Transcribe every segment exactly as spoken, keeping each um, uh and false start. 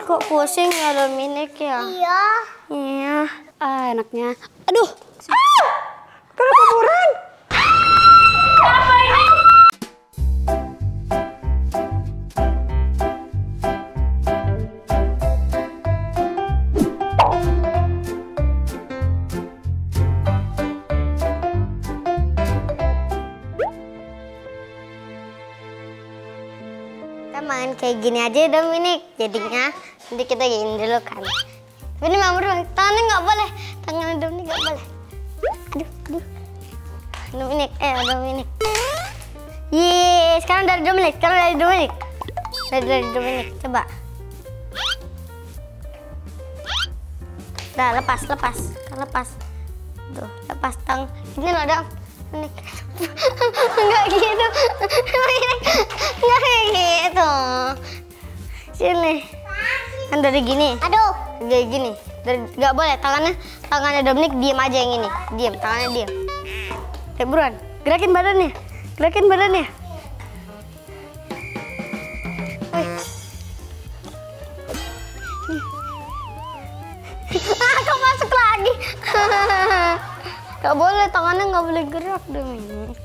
Kok pusing ya Dominic ya? Iya. Iya. Ah, enaknya. Aduh. Ah! Kenapa buran? Apa ini? Kita main kayak gini aja Dominic. Jadinya nanti kita gini dulu kan. Tapi ini Mama doang. Tangannya nggak boleh. Tangannya Dominic nggak boleh. Aduh, aduh. Dominic, eh Dominic. Yeay, sekarang dari Dominic. Sekarang dari Dominic. Dari dari Dominic. Coba. Udah, lepas, lepas. Lepas. Tuh, lepas tang. Ini loh, Dom. Dominic. Enggak gitu. Dominic. Enggak kayak gitu. Sini. Kan dari gini. Aduh. Dari gini. Dari nggak boleh tangannya. Tangannya Dominic diem aja yang ini. Diem, tangannya diem. Ya buruan. Gerakin badannya. Gerakin badannya. Wih. Ah, kok masuk lagi? Gak boleh, tangannya nggak boleh gerak Dominic.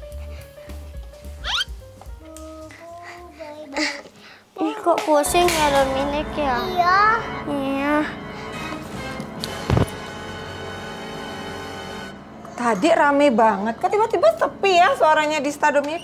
Ih, kok pusing ya Dominic ya? Iya. Iya. Tadi rame banget, kok tiba-tiba sepi ya suaranya di Dominic?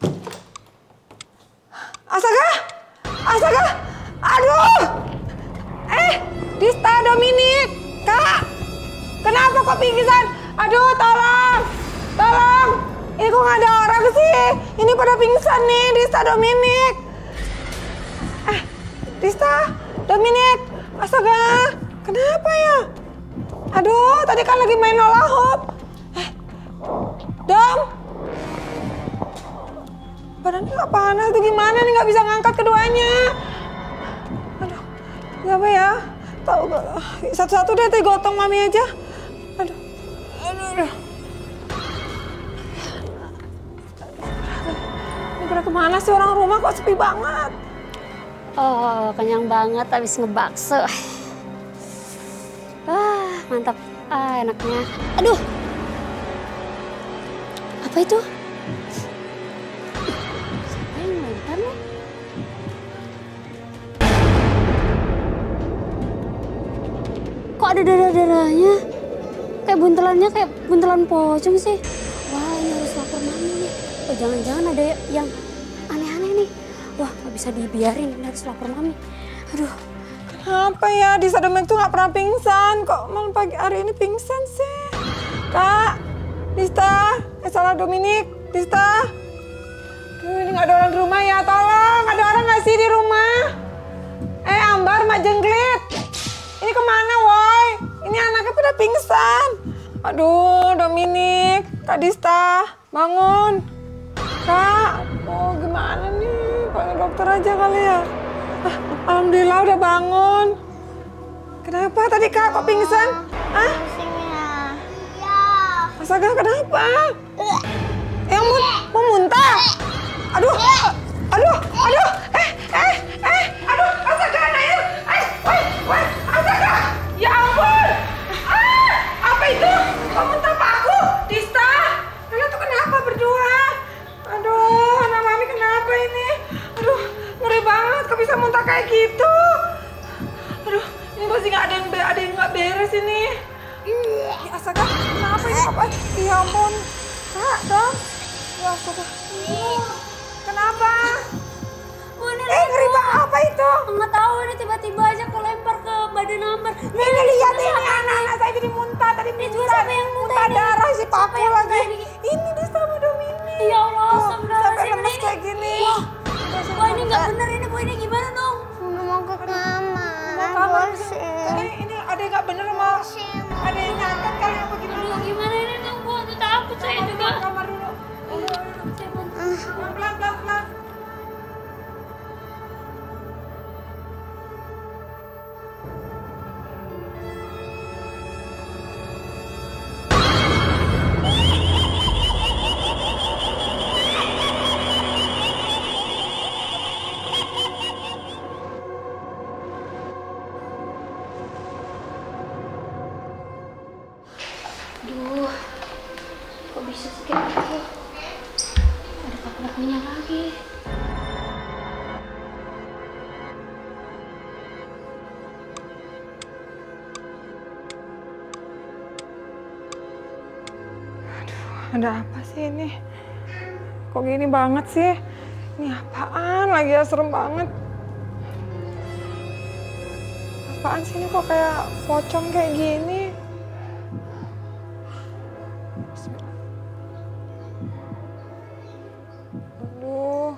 Astaga! Astaga! Aduh! Eh, di Dominic! Kak! Kenapa kok pingsan? Aduh, tolong! Tolong! Ini kok nggak ada orang sih? Ini pada pingsan nih di Dominic! Eh, Dista! Dominic! Astaga! Kenapa ya? Aduh, tadi kan lagi main hula hoop. Dom, badannya nggak panas tuh gimana nih, nggak bisa ngangkat keduanya. Aduh, apa ya? Tahu gak? Satu-satu deh, teh gotong mami aja. Aduh, aduh, aduh. Ini pada kemana sih orang rumah, kok sepi banget? Oh, kenyang banget habis ngebakso. Ah, mantap. Ah, enaknya. Aduh. Apa itu? Siapa yang lempar nih? Kok ada darah-darahnya? Kayak buntelannya kayak buntelan pocong sih. Wah, ini harus lapor mami nih. Oh, jangan-jangan ada yang aneh-aneh nih. Wah, nggak bisa dibiarin. Ini harus lapor mami. Aduh. Apa ya, di Dominic tuh nggak pernah pingsan. Kok malam pagi hari ini pingsan sih? Kak, Dista, eh salah Dominic, Dista. Duh, ini nggak ada orang di rumah ya, tolong. Ada orang nggak sih di rumah? Eh, Ambar, Mak Jengglit. Ini kemana, woi? Ini anaknya pada pingsan. Aduh, Dominic, Kak Dista, bangun. Kak, oh gimana nih? Panggil dokter aja kali ya. Ah, alhamdulillah udah bangun. Kenapa tadi Kak kok pingsan? Ah? Astaga, kenapa? Yang mun mau muntah? Aduh, aduh, aduh, eh, eh, eh, aduh, astaga, Nail, eh, woi, woi, astaga, ya ampun, ah, apa itu? Kok muntah paku, Dista? Kalian tuh kenapa berdua? Aduh, anak mami kenapa ini? Aduh, ngeri banget, kok bisa muntah kayak gitu? Aduh, ini pasti nggak ada yang ada yang nggak beres ini. Ya astaga, kenapa ini apa? Ya ampun, Kak, Dom. Ya astaga. Kenapa? Bener eh, ngeri banget, apa itu? Nggak tahu, ini tiba-tiba aja kelempar ke badan Ambar. Ini lihat ini anak-anak saya jadi muntah tadi pingsan. Siapa yang muntah muntah ini? darah si paku yang lagi. muntah ini? Ini di sama Dominic. Ya Allah, Tuh, astagfirullahaladzim. sampai lemes Ini- kayak gini. Wah, wah ini nggak bener ini, Bu. Ini gimana dong? Mau ke kamar. Mau kamar. Bosen. Eh, ini ada yang nggak bener mau? Ada yang ngangkat kali apa gimana? Aduh, gimana ini dong, Bu? Aduh, takut saya juga. Kamar dulu. Pelan, pelan, pelan. Aduh, kok bisa sih kayak gitu? Ada paku-pakunya lagi. Ada apa sih ini? Kok gini banget sih? Ini apaan lagi ya, serem banget. Apaan sih ini kok kayak pocong kayak gini? Aduh.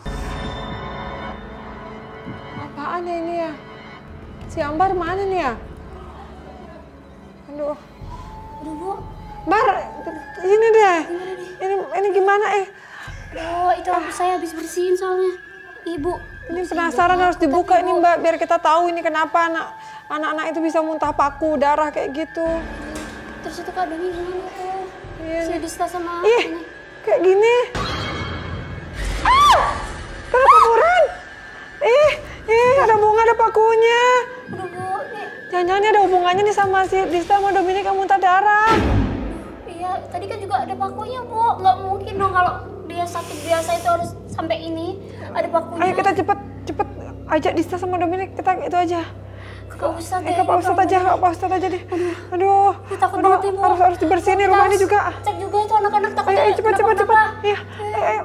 Apaan ya ini ya? Si Ambar mana nih ya? Aduh. Aduh, Bu. Bar, ini deh. Ini ini gimana eh? Oh, itu aku saya habis bersihin soalnya. Ibu. Ini penasaran harus dibuka ini Mbak biar kita tahu ini kenapa anak anak-anak itu bisa muntah paku darah kayak gitu. Terus itu keadaannya gimana tuh? Iya. Si Dista sama Ih, ini. kayak gini. Ah! Kenapa buran? Ih, ih ada bunga ada pakunya. Aduh, Bu. Nih. Jangan-jangan ini ada hubungannya nih sama si Dista sama Dominik yang muntah darah. Iya, tadi kan juga ada pakunya, Bu. Nggak mungkin dong kalau dia sakit biasa itu harus sampai ini. Ada pakunya. Ayo kita cepet cepet ajak Dista sama Dominik, kita itu aja. Ke Pak Ustadz Eh, deh. ke Pak Ustadz aja, ke Pak Ustadz aja deh. Aduh, Ih, takut aduh, banget nih, Bu. harus harus dibersihin nih rumah ini juga. Cek juga itu anak-anak takut. Ayo, ayo cepet cepet cepet. Iya, ayo ayo.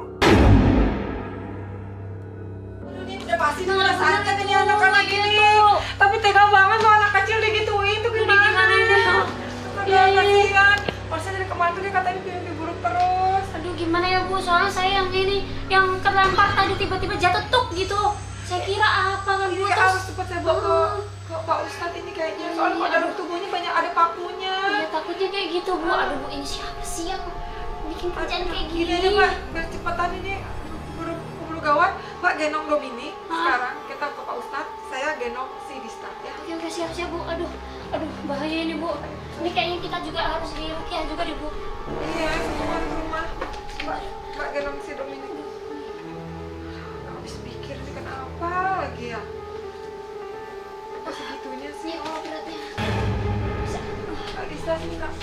Ini udah pasti nggak sakit ini anak-anak ini. Tapi tega banget loh anak kecil digituin tuh gimana? Gimana ini? Iya iya iya. Pasnya dari kemarin tuh dia katanya mimpi buruk terus. Aduh, gimana ya, Bu? Soalnya saya yang ini, yang terlempar tadi tiba-tiba jatuh tuk gitu. Saya kira apa kan, Bu? Iya Terus harus cepet saya bawa ke, ke Pak Ustadz ini kayaknya. Soalnya pada tubuhnya banyak ada pakunya. iya, takutnya kayak gitu, Bu. Aduh, Bu, ini siapa sih yang bikin kerjaan kayak gini? Gini aja Mbak, biar cepetan ini keburu, keburu gawat. Mbak gendong Dominik sekarang, kita ke Pak Ustadz, saya gendong si Dista ya. Oke, udah siap-siap, Bu. Aduh, aduh, bahaya ini, Bu. Ini kayaknya kita juga harus dirukiah juga deh, Bu. Iya, semua di rumah. Mbak, Mbak gendong si Dominik. Gak habis pikir nih kenapa lagi ya? Kok segitunya sih? Ini oh beratnya. Bisa. Kak Dista sih Kak.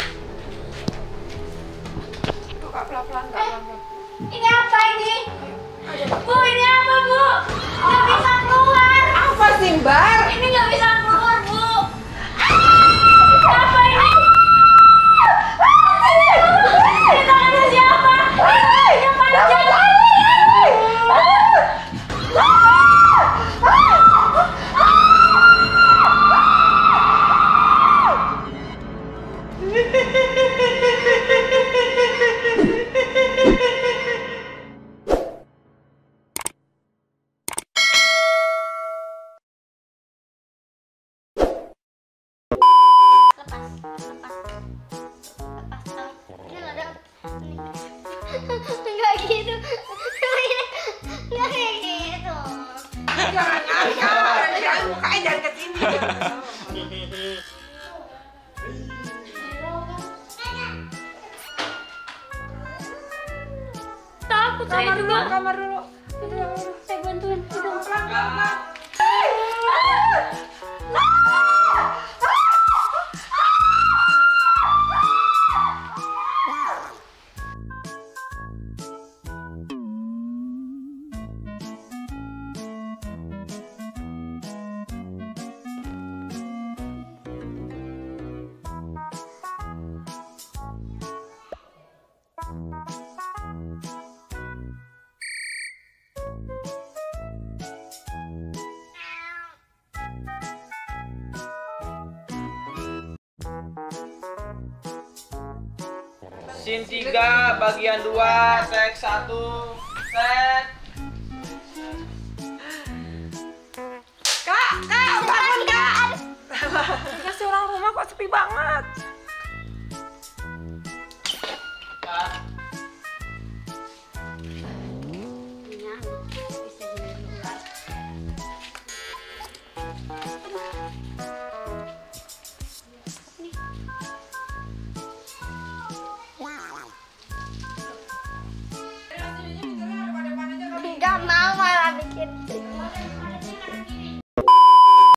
Tuh Kak, pelan-pelan Kak, pelan-pelan. Ini apa ini? Bu, ini apa, Bu? Nggak bisa keluar. Apa sih Mbak? Ini nggak bisa keluar, Bu. Apa ini? Ini tangannya siapa? Yang panjang. Enggak gitu. Enggak kayak gitu. Jangan, jangan, jangan, mukanya jangan ke sini. Takut saya Kamar dulu, juga. kamar dulu. Saya bantuin. Udah. Pelan-pelan. Scene tiga, bagian dua, take satu, set. Kak, kak, bangun kak. Kasih orang rumah kok sepi banget. Kak,